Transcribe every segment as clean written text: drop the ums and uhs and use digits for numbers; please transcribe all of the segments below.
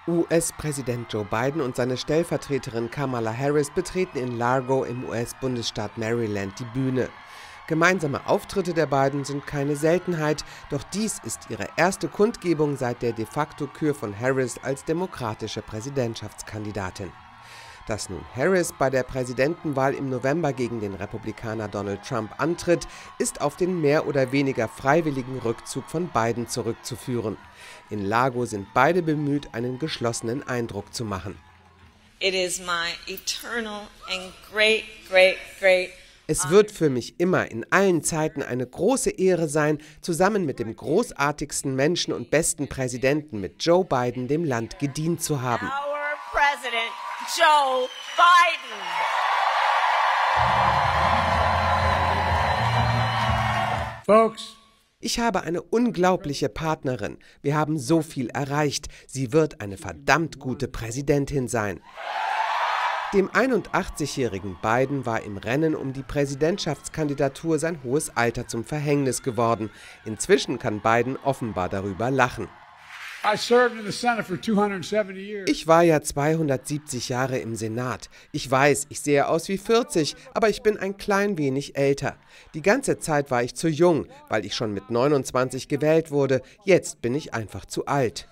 US-Präsident Joe Biden und seine Stellvertreterin Kamala Harris betreten in Largo im US-Bundesstaat Maryland die Bühne. Gemeinsame Auftritte der beiden sind keine Seltenheit, doch dies ist ihre erste Kundgebung seit der De-facto-Kür von Harris als demokratische Präsidentschaftskandidatin. Dass nun Harris bei der Präsidentenwahl im November gegen den Republikaner Donald Trump antritt, ist auf den mehr oder weniger freiwilligen Rückzug von Biden zurückzuführen. In Largo sind beide bemüht, einen geschlossenen Eindruck zu machen. It is my eternal and great Es wird für mich immer in allen Zeiten eine große Ehre sein, zusammen mit dem großartigsten Menschen und besten Präsidenten mit Joe Biden dem Land gedient zu haben. Our President Joe Biden. Folks. Ich habe eine unglaubliche Partnerin. Wir haben so viel erreicht. Sie wird eine verdammt gute Präsidentin sein. Dem 81-jährigen Biden war im Rennen um die Präsidentschaftskandidatur sein hohes Alter zum Verhängnis geworden. Inzwischen kann Biden offenbar darüber lachen. Ich war ja 270 Jahre im Senat. Ich weiß, ich sehe aus wie 40, aber ich bin ein klein wenig älter. Die ganze Zeit war ich zu jung, weil ich schon mit 29 gewählt wurde. Jetzt bin ich einfach zu alt.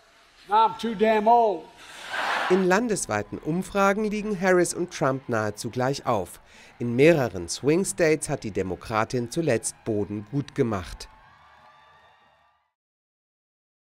In landesweiten Umfragen liegen Harris und Trump nahezu gleich auf. In mehreren Swing States hat die Demokratin zuletzt Boden gut gemacht.